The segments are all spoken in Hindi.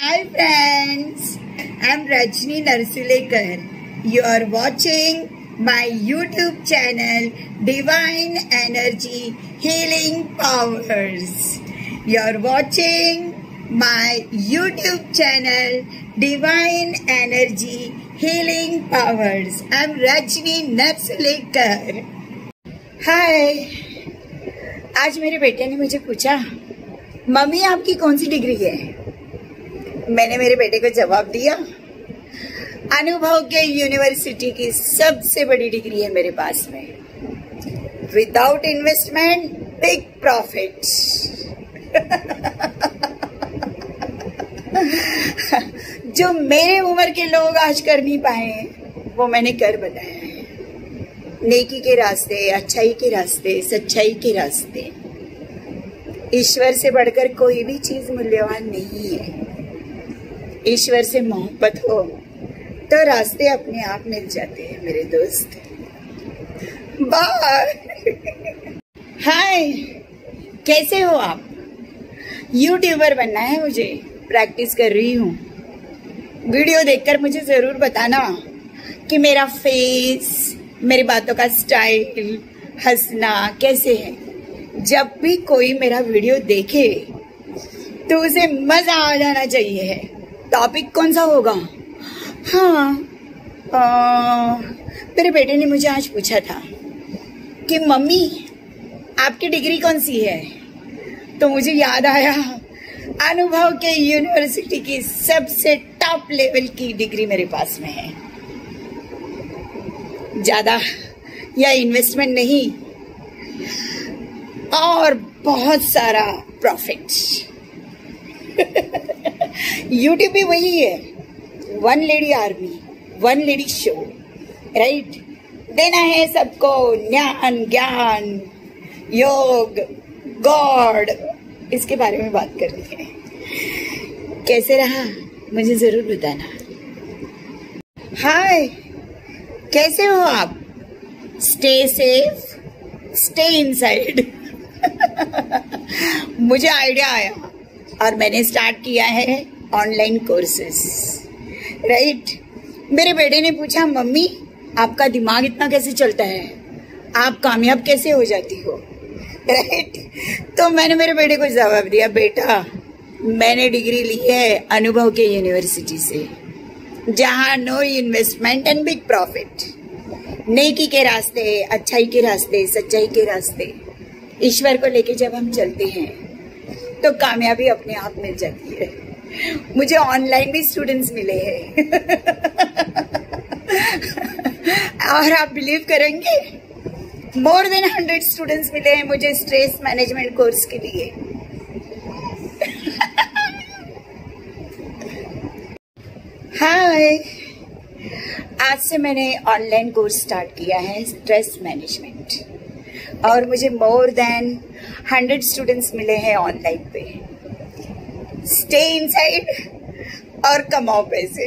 Hi friends, I'm Rajni Narsulekar. You are watching my YouTube channel Divine Energy Healing Powers. You are watching my YouTube channel Divine Energy Healing Powers. I'm Rajni Narsulekar. Hi, आज मेरे बेटे ने मुझे पूछा, मम्मी आपकी कौन सी डिग्री है? मैंने मेरे बेटे को जवाब दिया, अनुभव के यूनिवर्सिटी की सबसे बड़ी डिग्री है मेरे पास में। Without investment big profit. जो मेरे उम्र के लोग आज कर नहीं पाए वो मैंने कर बताया है। नेकी के रास्ते, अच्छाई के रास्ते, सच्चाई के रास्ते। ईश्वर से बढ़कर कोई भी चीज मूल्यवान नहीं है। ईश्वर से मोहब्बत हो तो रास्ते अपने आप मिल जाते हैं मेरे दोस्त। बाय। हाय, कैसे हो आप? यूट्यूबर बनना है मुझे, प्रैक्टिस कर रही हूँ। वीडियो देखकर मुझे जरूर बताना कि मेरा फेस, मेरी बातों का स्टाइल, हंसना कैसे है। जब भी कोई मेरा वीडियो देखे तो उसे मजा आ जाना चाहिए। टॉपिक कौन सा होगा? हाँ, मेरे बेटे ने मुझे आज पूछा था कि मम्मी आपकी डिग्री कौन सी है? तो मुझे याद आया, अनुभव के यूनिवर्सिटी की सबसे टॉप लेवल की डिग्री मेरे पास में है। ज्यादा या इन्वेस्टमेंट नहीं और बहुत सारा प्रॉफिट। यूट्यूब भी वही है, one lady army, one lady show, right? देना है सबको ज्ञान, ज्ञान, योग, गॉड, इसके बारे में बात करनी है। कैसे रहा मुझे जरूर बताना। हाय, कैसे हो आप? Stay safe, stay inside. मुझे आइडिया आया और मैंने स्टार्ट किया है ऑनलाइन कोर्सेस, राइट? मेरे बेटे ने पूछा, मम्मी आपका दिमाग इतना कैसे चलता है? आप कामयाब कैसे हो जाती हो, राइट? तो मैंने मेरे बेटे को जवाब दिया, बेटा मैंने डिग्री ली है अनुभव के यूनिवर्सिटी से, जहां no investment and big profit. नेकी के रास्ते, अच्छाई के रास्ते, सच्चाई के रास्ते, ईश्वर को लेके जब हम चलते हैं तो कामयाबी अपने आप मिल जाती है। मुझे ऑनलाइन भी स्टूडेंट्स मिले हैं। और आप बिलीव करेंगे, मोर देन 100 स्टूडेंट्स मिले हैं मुझे स्ट्रेस मैनेजमेंट कोर्स के लिए। हाय, आज से मैंने ऑनलाइन कोर्स स्टार्ट किया है स्ट्रेस मैनेजमेंट, और मुझे मोर देन 100 स्टूडेंट्स मिले हैं ऑनलाइन पे। स्टे इनसाइड और कमाओ पैसे।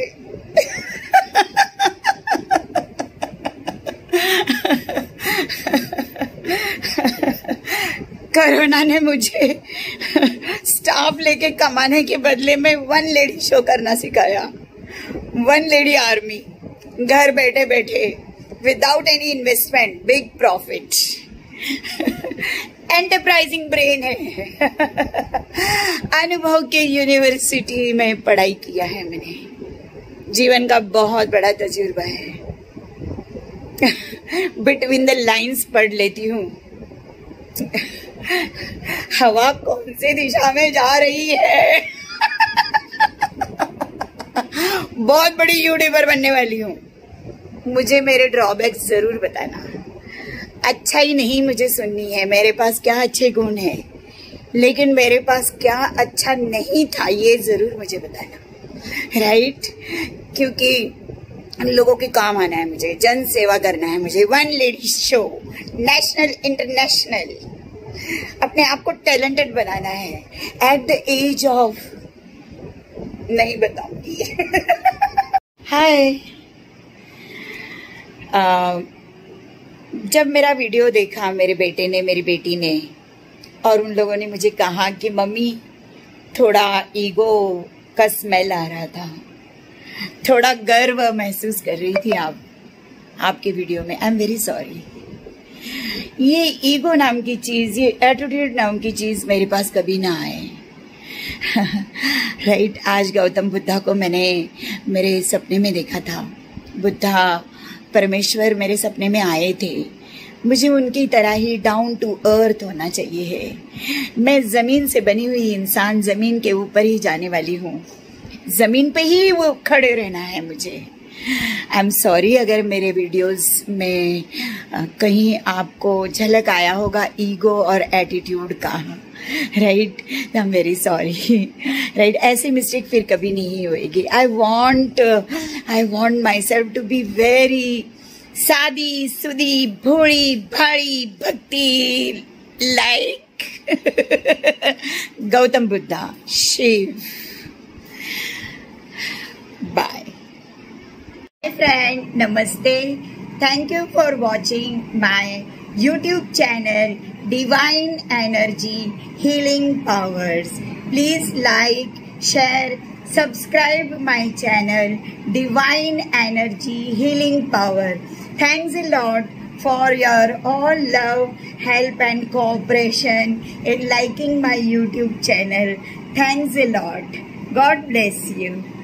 कोरोना ने मुझे स्टाफ लेके कमाने के बदले में वन लेडी शो करना सिखाया। वन लेडी आर्मी, घर बैठे बैठे, without any investment, big profit. Enterprising brain है। अनुभव के यूनिवर्सिटी में पढ़ाई किया है मैंने, जीवन का बहुत बड़ा तजुर्बा है। बिटवीन द लाइंस पढ़ लेती हूँ। हवा कौन सी दिशा में जा रही है। बहुत बड़ी यूट्यूबर बनने वाली हूँ। मुझे मेरे ड्रॉबैक्स जरूर बताना। अच्छा ही नहीं मुझे सुननी है मेरे पास क्या अच्छे गुण हैं, लेकिन मेरे पास क्या अच्छा नहीं था ये जरूर मुझे बताना, राइट? क्योंकि लोगों के काम आना है मुझे, जन सेवा करना है मुझे। One lady show, national international, अपने आप को टैलेंटेड बनाना है। एट द एज ऑफ, नहीं बताऊंगी। हाय, जब मेरा वीडियो देखा मेरे बेटे ने, मेरी बेटी ने, और उन लोगों ने मुझे कहा कि मम्मी थोड़ा ईगो का स्मेल आ रहा था। थोड़ा गर्व महसूस कर रही थी आपके वीडियो में। I am very sorry. ये ईगो नाम की चीज़, ये एटीट्यूड नाम की चीज़ मेरे पास कभी ना आए। राइट। आज गौतम बुद्धा को मैंने मेरे सपने में देखा था। बुद्धा परमेश्वर मेरे सपने में आए थे। मुझे उनकी तरह ही डाउन टू अर्थ होना चाहिए है। मैं ज़मीन से बनी हुई इंसान, ज़मीन के ऊपर ही जाने वाली हूँ। ज़मीन पे ही वो खड़े रहना है मुझे। आई एम सॉरी अगर मेरे वीडियोस में कहीं आपको झलक आया होगा ईगो और एटीट्यूड का। Right. I am very sorry. Right. ऐसी मिस्टेक फिर कभी नहीं होएगी। I want myself to be very सादी सुदी भोड़ी भाड़ी भक्ति like Gautam Buddha Shiv. Bye friend, namaste. Thank you for watching my YouTube channel Divine Energy Healing Powers. Please like, share, subscribe my channel Divine Energy Healing Power. Thanks a lot for your all love, help and cooperation in liking my YouTube channel. Thanks a lot. God bless you.